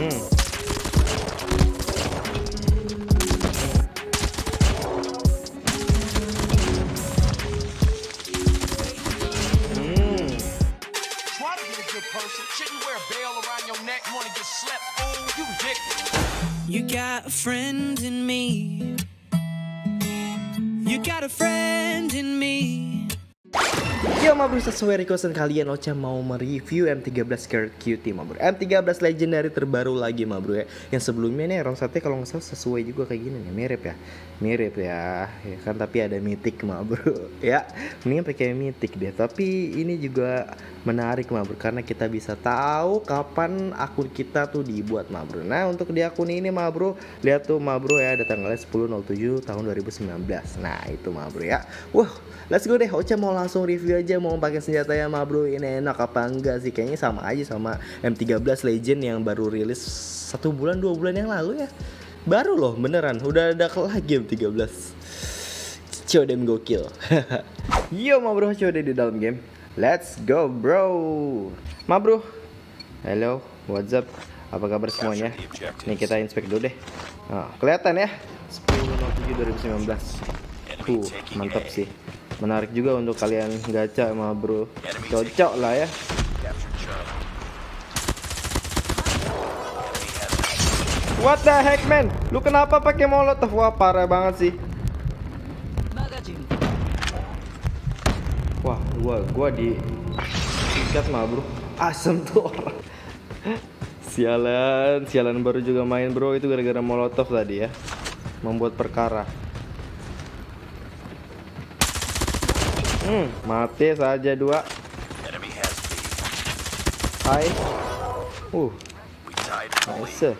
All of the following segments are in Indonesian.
You got a friend in me. You got a friend in me. Yo ma bro, sesuai requestan kalian Ocha mau mereview M13 Scared Cutie ma bro. M13 legendary terbaru lagi ma bro ya. Yang sebelumnya nih ROM 1 kalau nggak salah sesuai juga kayak gini nih. Mirip ya kan, tapi ada mythic ma bro ya. Mendingan pakai mythic deh. Tapi ini juga menarik ma bro, karena kita bisa tahu kapan akun kita tuh dibuat ma bro. Nah untuk di akun ini ma bro, lihat tuh ma bro ya, ada tanggalnya 10/07 tahun 2019. Nah itu ma bro ya. Wah, let's go deh. Ocha mau langsung review aja, mau pakai senjatanya ma bro, ini enak apa enggak sih. Kayaknya sama aja sama M13 Legend yang baru rilis 1 bulan 2 bulan yang lalu ya. Baru loh beneran, udah ada lagi M13. Codem gokil. Yo ma bro, coba di dalam game. Let's go bro. Ma bro, hello, what's up, apa kabar semuanya? Nih kita inspect dulu deh. Nah, kelihatan ya 10/07/2019. Mantap sih. Menarik juga untuk kalian gacha ma bro. Cocok lah ya. What the heck man? Lu kenapa pakai molotov? Wah parah banget sih. Wah gua di ikat ma bro. Asem tuh orang. Sialan baru juga main bro. Itu gara-gara molotov tadi ya. Membuat perkara. Mati saja 2. Hai. Nice.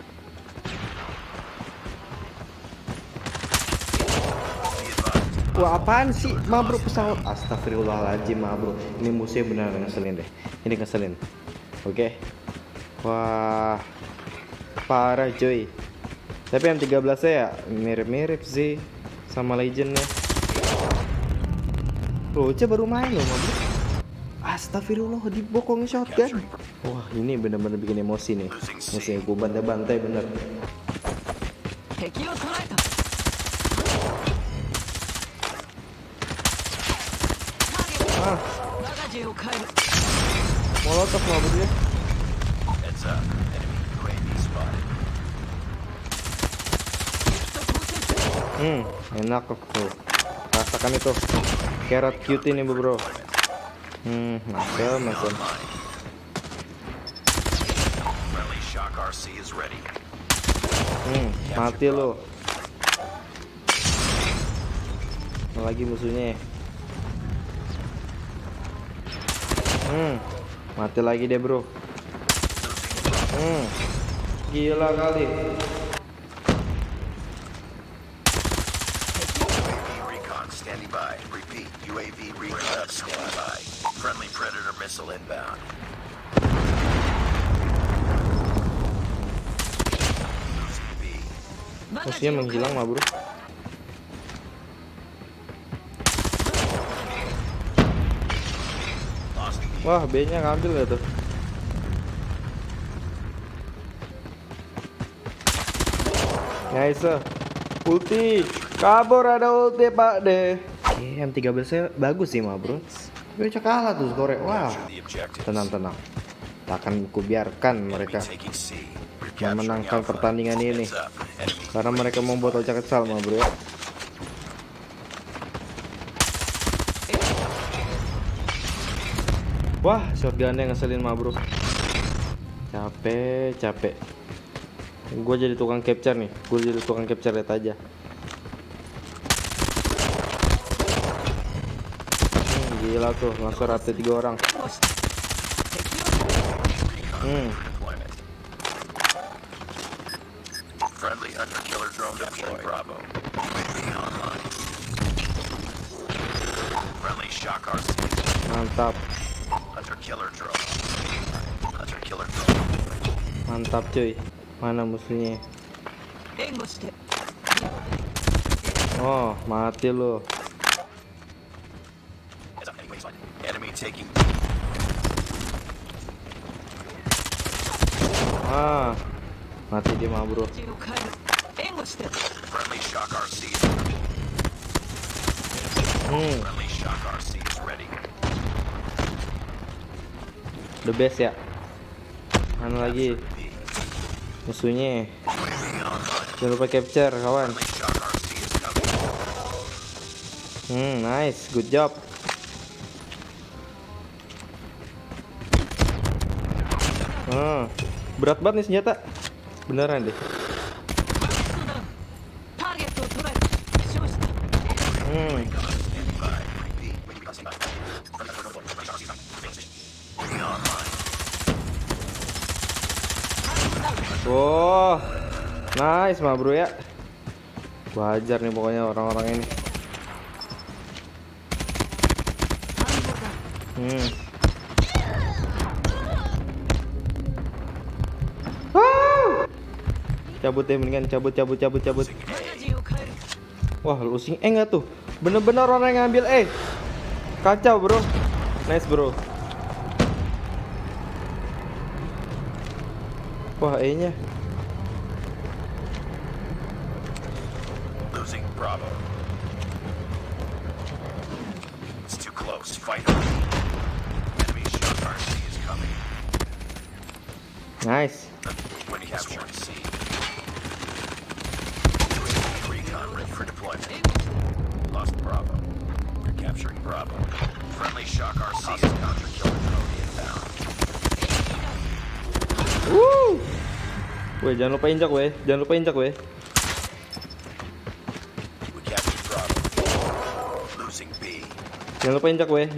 Wah apaan sih ma bro, pesawat. Astagfirullahaladzim ma bro. Ini musuhnya beneran ngeselin deh. Ini ngeselin. Oke. Wah parah cuy. Tapi M13 ya mirip-mirip sih sama Legendnya. Ocha baru main loh ma bro. Astagfirullah, dibokong shotgun. Wah ini bener-bener bikin emosi nih. Musuhnya gue bantai-bantai bener. Molotov ma bro ya. Enak tuh. Rasakan itu. Carrot Cutie nih bro. Masuk. Mati lo. Lagi musuhnya. Mati lagi deh bro. Gila kali. Standing by. Repeat. UAV recon standing by. Friendly Predator missile inbound. Musuhnya menghilang ma bro. Wah B-nya ngambil gak tuh? Nice. Ulti. Kabur, ada ulti pak deh. Oke, M13 nya bagus sih ma bro. Tapi Ocha kalah tuh skore. Wah. Tenang. Tak akan kubiarkan mereka memenangkan pertandingan ini. Karena mereka membuat Ocha kesal ma bro ya. Wah, shotgunnya ngeselin ma bro. Capek. Gue jadi tukang capture nih. Lihat aja. Gila tuh, langsung rata 3 orang. Friendly hunter killer drone deployed. Bravo. Friendly shock RC. Mantap. Hunter killer drone. Mantap cuy. Mana musuhnya? Oh, mati lo. Enemy taking. Mati dia mah bro. Friendly shock RC. Hmm, Friendly shock RC is ready. the best ya. Mana lagi B. musuhnya? Jangan lupa capture kawan. Friendly shock RC is coming. Nice, good job. Berat banget nih senjata. Beneran deh. Standing by. Repeat. Online. Wow, nice mah bro ya. Wajar nih pokoknya orang-orang ini. Cabut deh mendingan, cabut. Wah losing enggak tuh. Bener-bener orang yang ngambil kacau bro. Nice bro. Wah nya Losing Bravo. It's too close. Fight on. Enemy shock RC is coming. nice. When capturing C. Recon ready for deployment. Lost Bravo. We're capturing Bravo. Friendly shock RC is counter killer drone inbound. Weh jangan lupa injak weh. We captured Bravo. Losing B. Jangan lupa injak weh.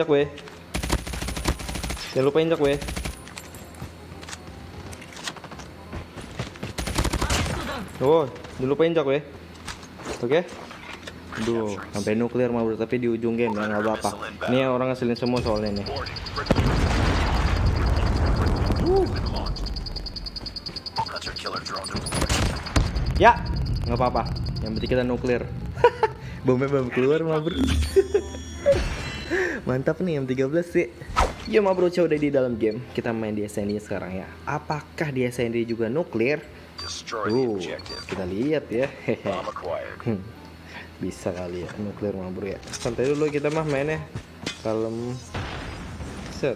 Oh, jangan lupa injak weh. Oke. Aduh, sampai nuklir mah bro, tapi di ujung game ya nggak apa-apa. Ini orang ngeselin semua soalnya nih. Hunter killer drone deployed. Ya, nggak apa-apa. Yang penting kita nuklir. Bomnya belum keluar mah bro. Mantap nih M13 sih. Ya mah bro, udah di dalam game. Kita main di SND sekarang ya. Apakah di SND juga nuklir? Destroy the objective. Kita lihat ya. Bomb acquired. Bisa kali ya nuklir mah bro ya. Santai dulu kita mah mainnya. Kalem. Set.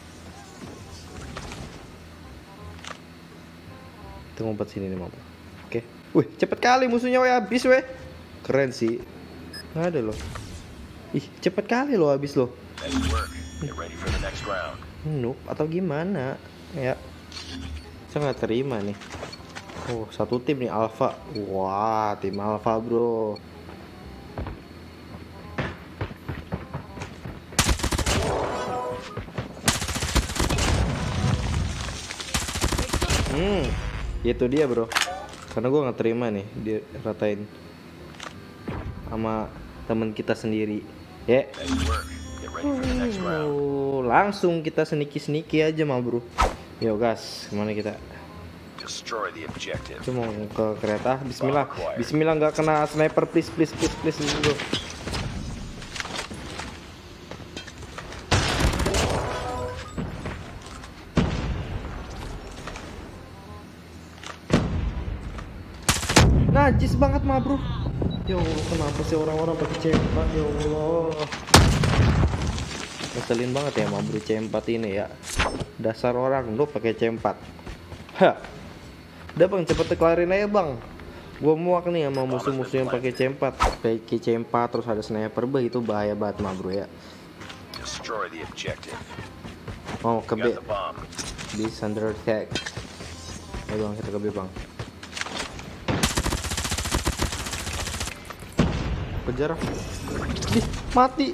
Kita ngumpet sini nih mah bro. Oke. Wih, cepet kali musuhnya weh, habis weh. Keren sih. Nggak ada loh. Ih, cepet kali loh habis loh. Nice work. Get ready for the next round. Noob atau gimana? Ya. Saya nggak terima nih. Oh, satu tim nih Alpha. Wah, tim Alpha, bro. Itu dia, bro. Karena gue nggak terima nih dia ratain sama teman kita sendiri. Ya. Nice work. Get ready for the next round. Langsung kita seniki aja mah, bro. Yo, gas, kemana kita? Destroy the objective. Itu mau ke kereta. Bismillah. Bismillah nggak kena sniper, please bro. Najis banget mah bro. Ya Allah, kenapa sih orang-orang pakai C4? Ya Allah, ngeselin banget ya mah bro C4 ini ya. Dasar orang lu pakai C4. Hah. Udah bang, cepet kelarin aja bang. Gua muak nih sama musuh-musuh yang pakai C4. Pakai C4 terus ada sniper, itu bahaya banget mah bro ya. Destroy the objective. Oh ke B. Got the bomb. This under attack. Ayo bang, kita ke B bang. Kejar. Ih, mati.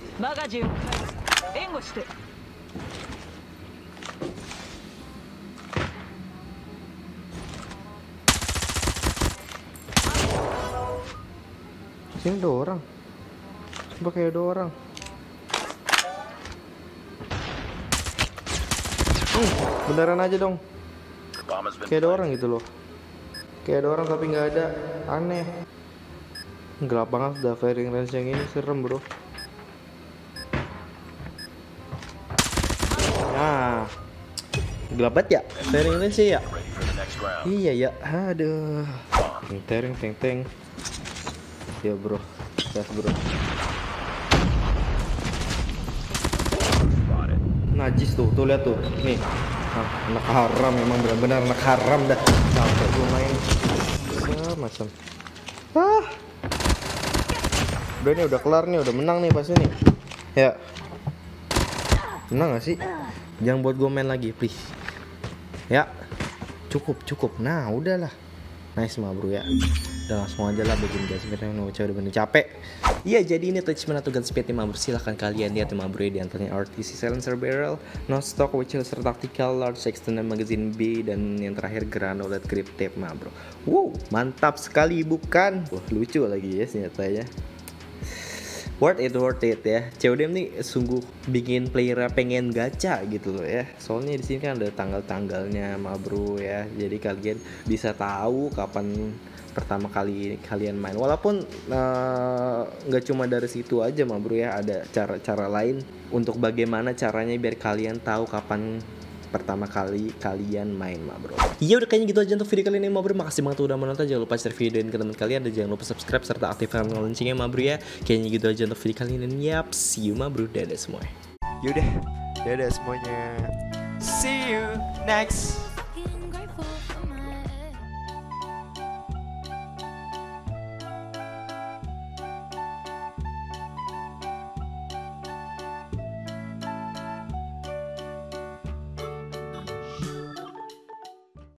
Sini ada orang. Coba kayak ada orang. Beneran aja dong. Bomb has been Kayak ada orang gitu loh. Kayak ada orang tapi nggak ada. Aneh. Gelap banget udah firing range yang ini, serem bro. Nah, gelap banget ya firing range ya. ready for the next next round. Iya ya, aduh. Teng teng teng. Ya bro, gas bro. Spotted. Najis tuh lihat tuh, nih. Anak haram memang benar-benar anak haram dah. Sampai gue main macam. Udah nih, udah kelar nih, udah menang nih pasti nih. Ya. Menang gak sih? Jangan buat gue main lagi, please. Ya. Cukup. Nah, udahlah. Nice mah bro ya. Udah langsung aja lah bikin gunsmith yang udah bener capek. Iya, jadi ini attachment atau gunsmith nih bro. Silahkan kalian lihat bro ya, di antaranya RTC silencer barrel, no stock Winchester tactical, large extended magazine B, dan yang terakhir granulate grip tape bro. Wow, mantap sekali bukan? Wah, lucu lagi ya senjatanya. Worth it ya. CODM nih sungguh bikin player pengen gacha gitu loh ya. Soalnya di sini kan ada tanggal-tanggalnya bro ya. Jadi kalian bisa tahu kapan pertama kali kalian main. Walaupun nggak cuma dari situ aja bro ya. Ada cara-cara lain untuk bagaimana caranya biar kalian tahu kapan pertama kali kalian main bro. Iya, udah kayaknya gitu aja untuk video kali ini bro. Makasih banget udah menonton. Jangan lupa share videoin ke teman kalian, dan jangan lupa subscribe serta aktifkan loncengnya bro ya. Kayaknya gitu aja untuk video kali ini. Yap, see you bro. Dadah semua. Yaudah, dadah semuanya. See you next